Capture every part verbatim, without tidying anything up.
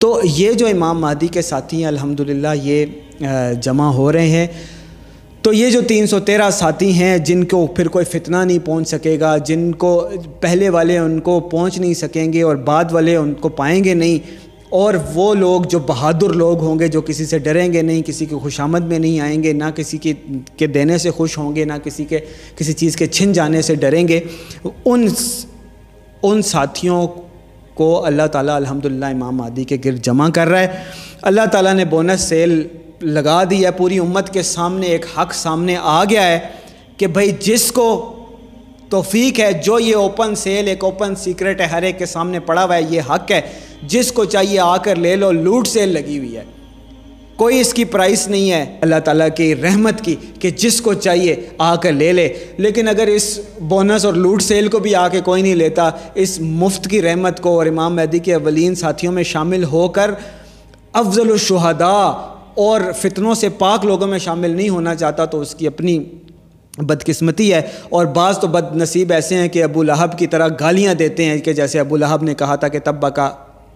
तो ये जो इमाम महदी के साथी हैं अल्हम्दुलिल्लाह ये जमा हो रहे हैं। तो ये जो तीन सौ तेरह साथी हैं जिनको फिर कोई फितना नहीं पहुंच सकेगा, जिनको पहले वाले उनको पहुंच नहीं सकेंगे और बाद वाले उनको पाएंगे नहीं, और वो लोग जो बहादुर लोग होंगे, जो किसी से डरेंगे नहीं, किसी की खुशामद में नहीं आएंगे, ना किसी की के देने से खुश होंगे, ना किसी के किसी चीज़ के छिन जाने से डरेंगे, उन उन साथियों को अल्लाह ताला अल्हम्दुलिल्लाह इमाम महदी के गिर्द जमा कर रहा है। अल्लाह ताला ने बोनस सेल लगा दी है, पूरी उम्मत के सामने एक हक़ सामने आ गया है कि भाई जिसको तौफीक है, जो ये ओपन सेल एक ओपन सीक्रेट है, हर एक के सामने पड़ा हुआ है, ये हक़ है, जिसको चाहिए आकर ले लो। लूट सेल लगी हुई है, कोई इसकी प्राइस नहीं है अल्लाह ताला की रहमत की कि जिसको चाहिए आकर ले ले। लेकिन अगर इस बोनस और लूट सेल को भी आके कोई नहीं लेता, इस मुफ्त की रहमत को और इमाम महदी के अवलीन साथियों में शामिल होकर अफजल शुहदा और फितनों से पाक लोगों में शामिल नहीं होना चाहता, तो उसकी अपनी बदकिस्मती है। और बाज़ तो बदनसीब ऐसे हैं कि अबू लहब की तरह गालियाँ देते हैं कि जैसे अबू लहब ने कहा था कि तब्बा का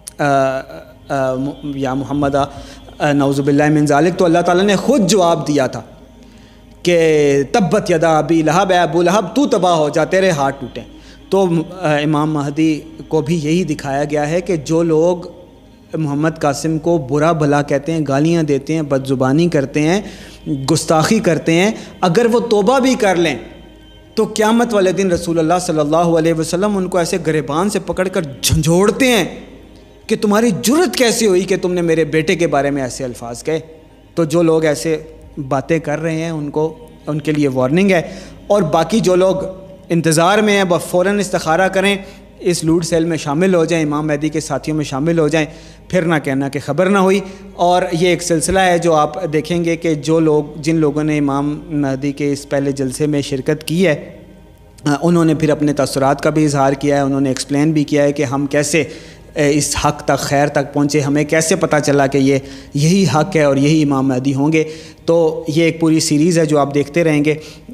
या मोहम्मद नऊज़ुबिल्लाहि मिन ज़ालिक, तो अल्लाह ताला ने ख़ुद जवाब दिया था कि तब्बत यदा अबी लहब, अबू लहब तू तबाह हो जा, तेरे हाथ टूटें। तो इमाम महदी को भी यही दिखाया गया है कि जो लोग मोहम्मद कासिम को बुरा भला कहते हैं, गालियाँ देते हैं, बदज़ुबानी करते हैं, गुस्ताखी करते हैं, अगर वो तौबा भी कर लें तो क़यामत वाले दिन रसूलुल्लाह सल्लल्लाहु अलैहि वसल्लम उनको ऐसे गिरबान से पकड़कर झंझोड़ते हैं कि तुम्हारी जुर्रत कैसे हुई कि तुमने मेरे बेटे के बारे में ऐसे अल्फाज कहे। तो जो लोग ऐसे बातें कर रहे हैं उनको उनके लिए वार्निंग है। और बाकी जो लोग इंतज़ार में हैं वह फ़ौरन इस्तिखारा करें, इस लूट सेल में शामिल हो जाएं, इमाम महदी के साथियों में शामिल हो जाएं, फिर ना कहना कि ख़बर ना हुई। और ये एक सिलसिला है जो आप देखेंगे कि जो लोग जिन लोगों ने इमाम महदी के इस पहले जलसे में शिरकत की है, उन्होंने फिर अपने तअस्सुरात का भी इजहार किया है, उन्होंने एक्सप्लेन भी किया है कि हम कैसे इस हक़ तक खैर तक पहुँचे, हमें कैसे पता चला कि ये यही हक़ है और यही इमाम महदी होंगे। तो ये एक पूरी सीरीज़ है जो आप देखते रहेंगे।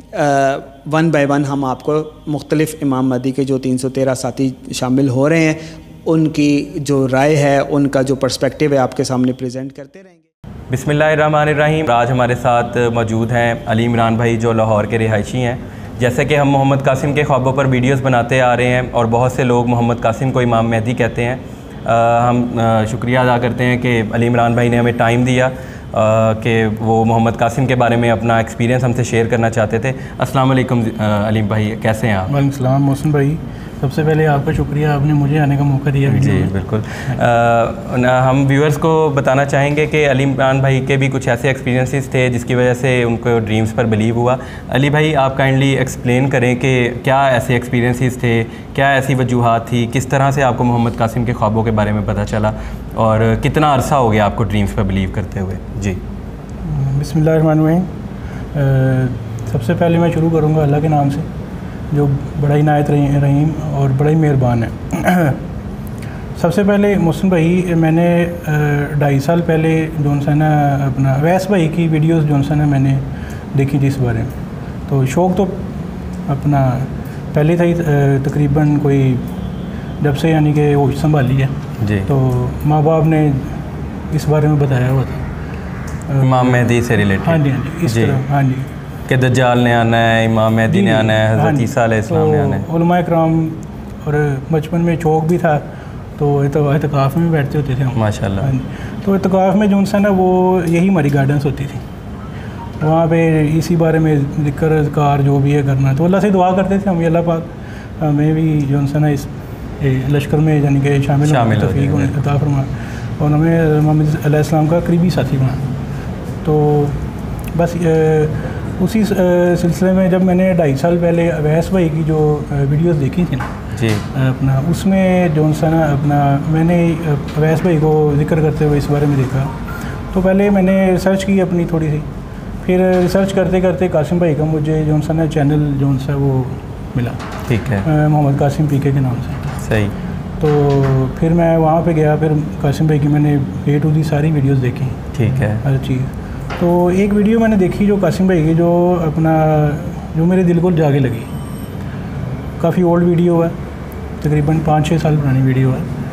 वन बाय वन हम आपको मुख्तलिफ़ इमाम महदी के जो तीन सौ तेरह साथी शामिल हो रहे हैं, उनकी जो राय है, उनका जो पर्सपेक्टिव है आपके सामने प्रेजेंट करते रहेंगे। बिस्मिल्लाहिर्रहमानिर्रहीम। आज हमारे साथ मौजूद हैं अली इमरान भाई जो लाहौर के रिहायशी हैं। जैसे कि हम मोहम्मद कासिम के ख्वाबों पर वीडियोस बनाते आ रहे हैं और बहुत से लोग मोहम्मद कासिम को इमाम महदी कहते हैं। आ, हम आ, शुक्रिया अदा करते हैं कि अली इमरान भाई ने हमें टाइम दिया कि वो मोहम्मद कासिम के बारे में अपना एक्सपीरियंस हमसे शेयर करना चाहते थे। अस्सलाम वालेकुम अलीम भाई, कैसे हैं आप? वालेकुम सलाम मोहसिन भाई, सबसे पहले आपका शुक्रिया, आपने मुझे आने का मौका दिया। जी बिल्कुल। आ, हम व्यूअर्स को बताना चाहेंगे कि अली इमरान भाई के भी कुछ ऐसे एक्सपीरियंसेस थे जिसकी वजह से उनको ड्रीम्स पर बिलीव हुआ। अली भाई आप काइंडली एक्सप्लेन करें कि क्या ऐसे एक्सपीरियंसेस थे, क्या ऐसी वजूहात थी, किस तरह से आपको मोहम्मद कासिम के ख्वाबों के बारे में पता चला और कितना अरसा हो गया आपको ड्रीम्स पर बिलीव करते हुए? जी बिस्मिल्लाहिर्रहमानिर्रहीम। सबसे पहले मैं शुरू करूँगा अल्लाह के नाम से जो बड़ा ही नायत रहीम और बड़ा ही मेहरबान है। सबसे पहले मोहसिन भाई, मैंने ढाई साल पहले जोन सा ना अपना अवैस भाई की वीडियोस जोन सा ना मैंने देखी थी इस बारे में। तो शौक़ तो अपना पहले था ही, तकरीबन कोई जब से यानी कि होश संभाली है जी, तो माँ बाप ने इस बारे में बताया हुआ था इमाम महदी से रिलेटेड। हाँ जी हाँ जी, इस तरह हाँ जी कि दज्जाल ने आना है, इमाम महदी ने आना है, हज़रत ईसा अलैहिस्सलाम ने आना है। उलमा इकराम और बचपन में शौक़ भी था तो एतकाफ़ में बैठते होते थे हम माशाल्लाह। तो एतकाफ़ में जो सा ना वो यही हमारी गाइडेंस होती थी, वहाँ पे इसी बारे में ज़िक्र अज़कार जो भी है करना, तो अल्लाह से दुआ करते थे हम, अल्लाह पाक हमें भी जो सा ना इस लश्कर में यानी कि शामिल शामिल तौफ़ीक़ अता फरमा और हमें मोहम्मद अलैहिस्सलाम का करीबी साथी बना। तो बस उसी सिलसिले में जब मैंने ढाई साल पहले अवैस भाई की जो वीडियोस देखी थी ना जी अपना, उसमें जो सा ना अपना मैंने अवैस भाई को जिक्र करते हुए इस बारे में देखा। तो पहले मैंने रिसर्च की अपनी थोड़ी सी, फिर रिसर्च करते करते कासिम भाई का मुझे जो सा ना चैनल जो सा वो मिला, ठीक है, मोहम्मद कासिम पी के के नाम से। सही। तो फिर मैं वहाँ पे गया, फिर कासिम भाई की मैंने ए टू दी सारी वीडियोस देखी, ठीक है, हर चीज़। तो एक वीडियो मैंने देखी जो कासिम भाई की जो अपना जो मेरे दिल को जाके लगी, काफ़ी ओल्ड वीडियो है, तकरीबन पाँच छः साल पुरानी वीडियो है। तो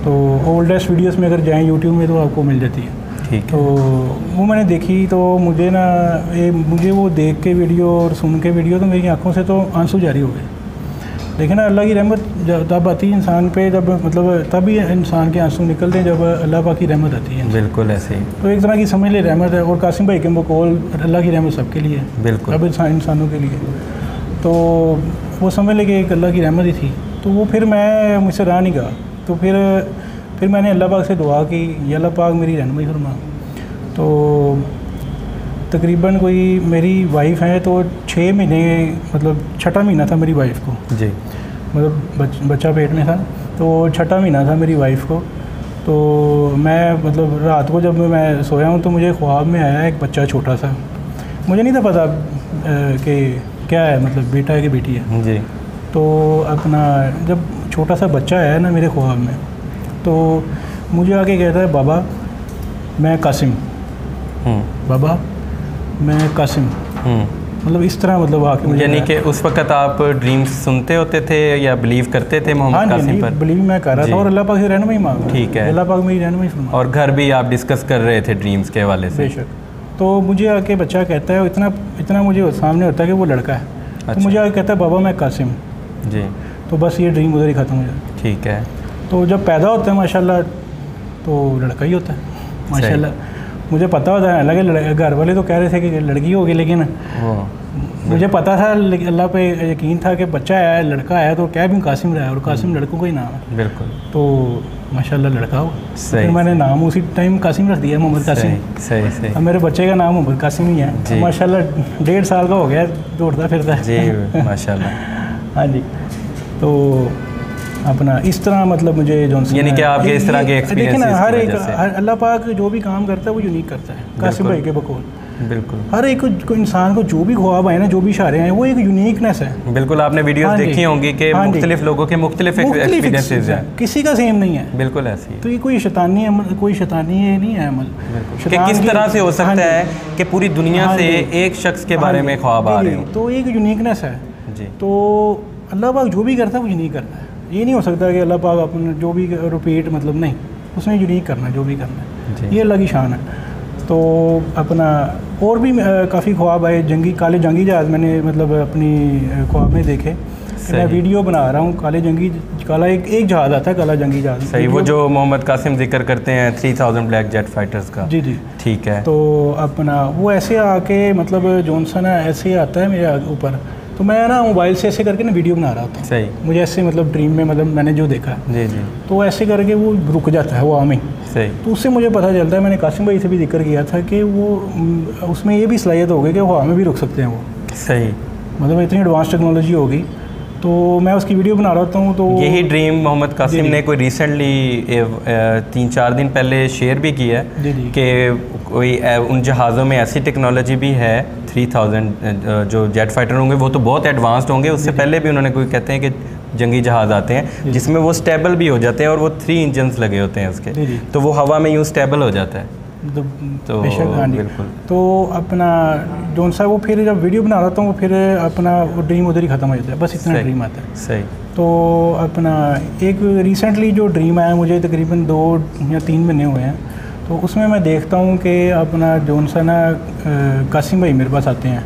तो ओल्डेस्ट वीडियोस में अगर जाएं यूट्यूब में तो आपको मिल जाती है। ठीक तो वो मैंने देखी तो मुझे ना ये मुझे वो देख के वीडियो और सुन के वीडियो तो मेरी आंखों से तो आंसू जारी हो गए। लेकिन ना अल्लाह की रहमत तब आती है इंसान पे, जब मतलब तभी इंसान के आंसू निकलते हैं जब अल्लाह पाक की रहमत आती है। बिल्कुल ऐसे ही। तो एक तरह की समझ ले रहमत है। और कासिम भाई के बकौल अल्लाह की रहमत सबके लिए है, बिल्कुल अब इंसान इंसानों के लिए। तो वो समझ ले कि एक अल्लाह की रहमत ही थी। तो वो फिर मैं मुझसे रहा नहीं गया। तो फिर फिर मैंने अल्लाह पाक से दुआ की, या अल्लाह पाक मेरी रहनुमाई फरमा। तो तकरीबन कोई मेरी वाइफ है तो छः महीने मतलब छठा महीना था मेरी वाइफ को जी, मतलब बच, बच्चा पेट में था तो छठा महीना था मेरी वाइफ को। तो मैं मतलब रात को जब मैं सोया हूँ तो मुझे ख्वाब में आया एक बच्चा छोटा सा। मुझे नहीं था पता कि क्या है, मतलब बेटा है कि बेटी है जी। तो अपना जब छोटा सा बच्चा है ना मेरे ख्वाब में, तो मुझे आके कहता है बाबा मैं कासिम, बाबा मैं कासिम, मतलब इस तरह मतलब आके मुझे। यानी कि उस वक्त आप ड्रीम्स सुनते होते थे या बिलीव करते थे मोहम्मद कासिम पर? बिलीव मैं कर रहा था और अल्लाह पाक से रहनुमाई मांग रहा। ठीक है, अल्लाह पाक मेरी रहनुमाई फरमा। और घर भी आप डिस्कस कर रहे थे ड्रीम्स के हवाले से? बेशक। तो मुझे आके बच्चा कहता है, इतना इतना मुझे सामने होता है कि वो लड़का है। अच्छा। तो मुझे आके कहता है बाबा मैं कासिम जी। तो बस ये ड्रीम उधर ही ख़त्म हो जाता है। ठीक है। तो जब पैदा होता है माशाल्लाह तो लड़का ही होता है माशाल्लाह। मुझे पता होता है, हालांकि घर वाले तो कह रहे थे कि लड़की होगी, लेकिन मुझे पता था, अल्लाह पे यकीन था कि बच्चा है, लड़का है तो क्या भी कासिम रहा है और कासिम लड़कों का ही नाम है। बिल्कुल। तो माशाल्लाह लड़का हो, सही। फिर मैंने नाम उसी टाइम कासिम रख दिया, मोहम्मद कासिम। सही सही। अब मेरे बच्चे का नाम मोहम्मद कासिम ही है माशाल्लाह। डेढ़ साल का हो गया, दौड़ता फिरता है जी माशाल्लाह। हाँ जी। तो अपना इस तरह मतलब मुझे जो यानी कि आपके इस तरह के एक्सपीरियंस देखिए ना, हर एक अल्लाह पाक जो भी काम करता है वो यूनिक करता है। कासिम भाई के बकौल बिल्कुल हर एक को इंसान को जो भी ख्वाब आए ना, जो भी इशारे हैं, वो एक यूनिकनेस है। बिल्कुल। आपने वीडियोस देखी होंगी कि मुख्तलिफ लोगों के मुख्तलिफ एक्सपीरियंसेस हैं, किसी का सेम नहीं है। बिल्कुल ऐसी है। तो ये कोई शैतानी अमल, कोई शैतानी ये नहीं है अमल कि किस तरह से हो सकता है कि पूरी दुनिया से एक शख्स के बारे में ख्वाब आ रहे हो, तो एक यूनिकनेस है जी। तो अल्लाह पाक जो भी करता है वो यूनिक करता है। ये नहीं हो सकता कि अल्लाह पाक अपने जो भी रिपीट, मतलब नहीं, उसने यूनिक करना है जो भी करना है, ये अल्लाह की शान है। तो अपना और भी काफ़ी ख्वाब आए, जंगी काले जंगी जहाज़ मैंने मतलब अपनी ख्वाब में देखे। मैं वीडियो बना रहा हूँ, काले जंगी काला एक एक जहाज़ आता है, काला जंगी जहाज़। सही, वो जो मोहम्मद कासिम जिक्र करते हैं three thousand black jet fighters का। जी जी ठीक है। तो अपना वो ऐसे आके मतलब जॉनसन है ऐसे आता है मेरे ऊपर, तो मैं ना मोबाइल से ऐसे करके ना वीडियो बना रहा था। सही। मुझे ऐसे मतलब ड्रीम में मतलब मैंने जो देखा जी जी, तो ऐसे करके वो रुक जाता है वो हमें। सही। तो उससे मुझे पता चलता है, मैंने कासिम भाई से भी जिक्र किया था कि वो उसमें ये भी सलाहियत हो गई कि वो हमें भी रुक सकते हैं वो। सही। मतलब इतनी एडवांस टेक्नोलॉजी होगी। तो मैं उसकी वीडियो बना रहा हूँ। तो यही ड्रीम मोहम्मद कासिम ने कोई रिसेंटली तीन चार दिन पहले शेयर भी किया है कि कोई उन जहाज़ों में ऐसी टेक्नोलॉजी भी है थ्री थाउजेंड जो जेट फाइटर होंगे वो तो बहुत एडवांस्ड होंगे। उससे पहले भी उन्होंने कोई कहते हैं कि जंगी जहाज़ आते हैं जिसमें वो स्टेबल भी हो जाते हैं और वो थ्री इंजन्स लगे होते हैं उसके, तो वो हवा में यूँ स्टेबल हो जाता है। तो बेशक हाँ जी। तो अपना जौन सा वो फिर जब वीडियो बना रहा था वो फिर अपना वो ड्रीम उधर ही ख़त्म हो जाता है, बस इतना ड्रीम आता है। सही। तो अपना एक रिसेंटली जो ड्रीम आया मुझे तकरीबन दो या तीन महीने हुए हैं, तो उसमें मैं देखता हूँ कि अपना जौन सा ना कासिम भाई मेरे पास आते हैं।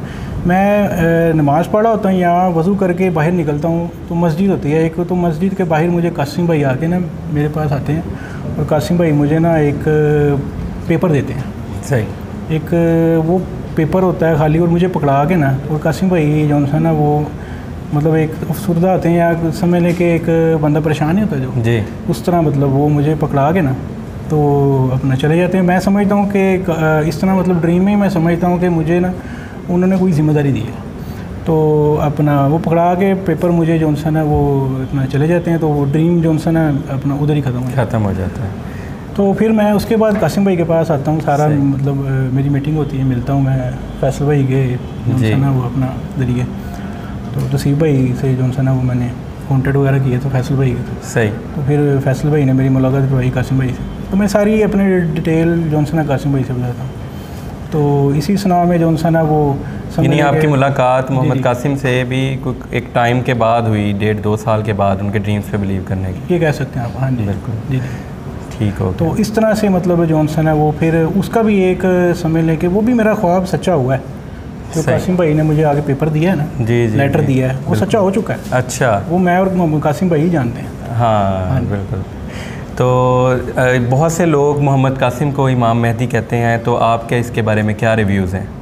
मैं नमाज़ पढ़ा होता हूँ या वज़ू करके बाहर निकलता हूँ तो मस्जिद होती है एक, तो मस्जिद के बाहर मुझे कासिम भाई आके ना मेरे पास आते हैं और कासिम भाई मुझे ना एक पेपर देते हैं। सही। एक वो पेपर होता है खाली और मुझे पकड़ा के ना, और कासिम भाई जौन सा ना वो मतलब एक अफसरदा होते हैं या समझ लें कि एक बंदा परेशान ही होता है जो जी, उस तरह मतलब वो मुझे पकड़ा के ना तो अपना चले जाते हैं। मैं समझता हूँ कि इस तरह मतलब ड्रीम में मैं समझता हूँ कि मुझे ना उन्होंने कोई ज़िम्मेदारी दी है, तो अपना वो पकड़ा के पेपर मुझे जौन सा ना वो अपना चले जाते हैं। तो वो ड्रीम जौन सा ना अपना उधर ही ख़त्म ख़त्म हो जाता है। तो फिर मैं उसके बाद कासिम भाई के पास आता हूँ, सारा मतलब मेरी मीटिंग होती है, मिलता हूँ मैं फैसल भाई के जौन सा ना वो अपना जरिए। तो तसीब भाई से जौन सा ना वो मैंने कॉन्टेक्ट वगैरह किए तो फैसल भाई के। सही। तो फिर फैसल भाई ने मेरी मुलाकात करवाई कासिम भाई से, तो मैं सारी अपनी डिटेल जौन सा ना कासिम भाई से बताता हूँ। तो इसी सुना में जौन सा ना वो यानी आपकी मुलाकात मोहम्मद कासिम से भी एक टाइम के बाद हुई, डेढ़ दो साल के बाद उनके ड्रीम्स पे बिलीव करने की, ये कह सकते हैं आप। हाँ जी बिल्कुल। जी जी। ठीक हो तो इस तरह से मतलब जॉनसन है वो, फिर उसका भी एक समझ लें कि वो भी मेरा ख्वाब सच्चा हुआ है। जो कासिम भाई ने मुझे आगे पेपर दिया है ना, जी जी लेटर जी, दिया है, वो सच्चा हो चुका है। अच्छा, वो मैं और मोहम्मद कासिम भाई ही जानते हैं। हाँ, हाँ बिल्कुल। तो बहुत से लोग मोहम्मद कासिम को इमाम मेहदी कहते हैं, तो आपके इसके बारे में क्या रिव्यूज़ हैं?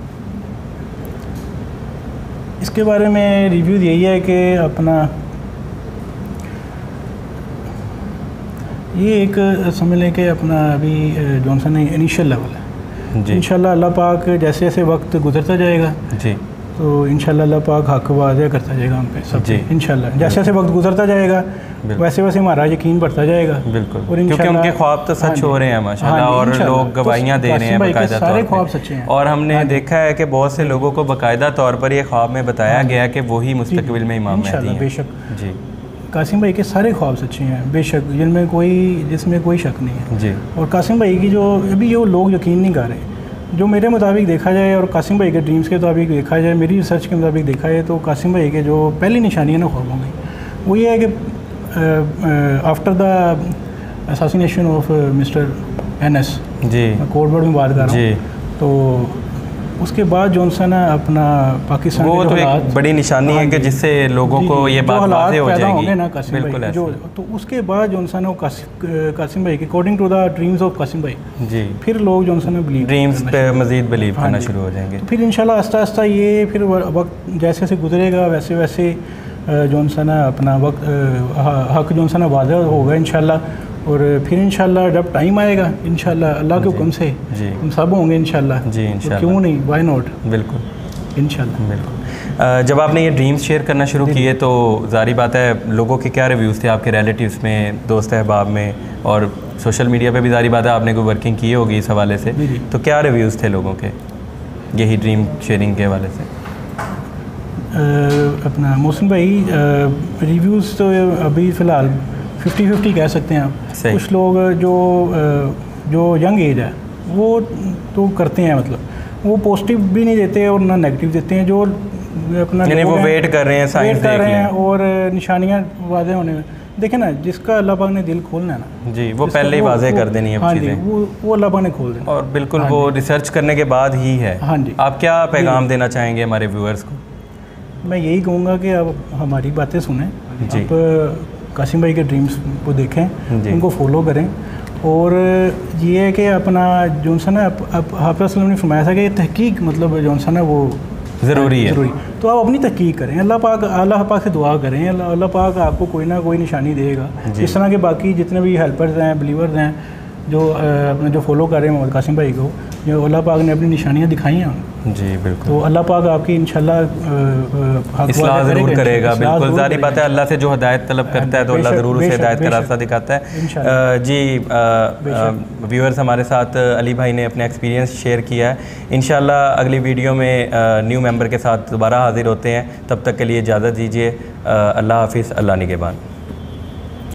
इसके बारे में रिव्यू यही है कि अपना ये एक समझ लें कि अपना अभी जॉनसन इनिशियल लेवल है। इंशाल्लाह अल्लाह पाक जैसे जैसे वक्त गुजरता जाएगा जी, तो इंशाल्लाह अल्लाह पाक हक वाज़े करता जाएगा हम पे सब जी, इंशाल्लाह जैसे जैसे वक्त गुजरता जाएगा वैसे वैसे हमारा यकीन बढ़ता जाएगा। बिल्कुल, और क्योंकि उनके ख्वाब तो सच हो रहे हैं माशाल्लाह, और लोग गवाहियाँ दे रहे हैं बाकायदा सारे ख्वाब सच्चे हैं। और हमने देखा है कि बहुत से लोगों को बाकायदा तौर पर ये ख्वाब में बताया गया कि वही मुस्तकबिल में इमाम मेहदी हैं। बेशक जी, कासिम भाई के सारे ख्वाब सच्चे हैं बेशक, जिनमें कोई जिसमें कोई शक नहीं है जी। और कासिम भाई की जो अभी ये लोग यकीन नहीं कर रहे, जो मेरे मुताबिक देखा जाए और कासिम भाई के ड्रीम्स के मुताबिक देखा जाए, मेरी रिसर्च के मुताबिक देखा जाए, तो कासिम भाई के जो पहली निशानियाँ ना ख्वाबों में वो ये है कि after the assassination of mister N S G, code word में बात कर रहा हूँ, तो उसके बाद जॉनसन है अपना पाकिस्तान वो तो एक बड़ी निशानी है कि जिससे लोगों को ये बात वाज़ेह हो जाएगी ना कासिम भाई जो, तो उसके बाद जॉनसन है कासिम भाई के according to the dreams of Qasim भाई जी, फिर लोग जॉनसन में बिलीव ड्रीम्स पे मज़ीद बिलीव करना शुरू हो जाएंगे। फिर इंशाल्लाह आस्ता आस्ता ये फिर वक्त जैसे जैसे गुजरेगा वैसे वैसे जॉनसन है अपना वक्त हक जॉनसन वाज़ेह होगा इंशाल्लाह, और फिर इंशाल्लाह जब टाइम आएगा इंशाल्लाह अल्लाह के हुक्म से हम सब होंगे इंशाल्लाह जी, इंशाल्लाह, तो क्यों नहीं, व्हाई नॉट, बिल्कुल इंशाल्लाह बिल्कुल। जब आपने ये ड्रीम्स शेयर करना शुरू किए तो ज़ाहिर बात है लोगों के क्या रिव्यूज़ थे आपके रिलेटिव्स में, दोस्त अहबाब में, और सोशल मीडिया पे भी ज़ाहिर बात है आपने कोई वर्किंग की होगी इस हवाले से, तो क्या रिव्यूज़ थे लोगों के यही ड्रीम शेयरिंग के हवाले से? आ, अपना मोहसिन भाई रिव्यूज़ तो अभी फ़िलहाल फिफ्टी फिफ्टी कह सकते हैं आप। कुछ लोग जो जो यंग एज है वो तो करते हैं, मतलब वो पॉजिटिव भी नहीं देते और ना नेगेटिव देते हैं, जो अपना यानी वो वेट कर रहे हैं, साइंस वेट कर रहे हैं और निशानियां वाज़ेह होने में। देखें ना, जिसका अल्लाह पाक ने दिल खोलना है ना जी, वो पहले ही वाज़ेह कर देनी है हाँ जी, वो वो अल्लाह पाक ने खोल देना, और बिल्कुल वो रिसर्च करने के बाद ही है। हाँ जी, आप क्या पैगाम देना चाहेंगे हमारे व्यूअर्स को? मैं यही कहूँगा कि आप हमारी बातें सुनें, आप कासिम भाई के ड्रीम्स को देखें, उनको फॉलो करें, और ये है कि अपना जॉनसन है हाफ़िज़ ने फरमाया था कि तहकीक मतलब जॉनसन है वो ज़रूरी है, ज़रूरी, तो आप अपनी तहकीक करें, अल्लाह पाक अल्लाह पाक से दुआ करें, अल्लाह अल्लाह पाक आपको कोई ना कोई निशानी देगा। इस तरह के बाकी जितने भी हेल्पर्स हैं, बिलीवर्स हैं, जो अपने जो फॉलो कर रहे हैं मोहम्मद कासिम भाई को, जो अल्लाह पाक ने अपनी निशानियाँ दिखाई हैं जी, बिल्कुल, तो अल्लाह पाक आपकी इंशाल्लाह इस्लाह ज़रूर करेगा। बिल्कुल ज़ाहिर बात है अल्लाह से जो हिदायत तलब करता है तो अल्लाह ज़रूर उसे हिदायत का रास्ता दिखाता है जी। व्यूअर्स हमारे साथ अली भाई ने अपने एक्सपीरियंस शेयर किया है। इंशाल्लाह अगली वीडियो में न्यू मेंबर के साथ दोबारा हाजिर होते हैं, तब तक के लिए इजाज़त दीजिए। अल्लाह हाफिज़, अल्लाह निगहबान।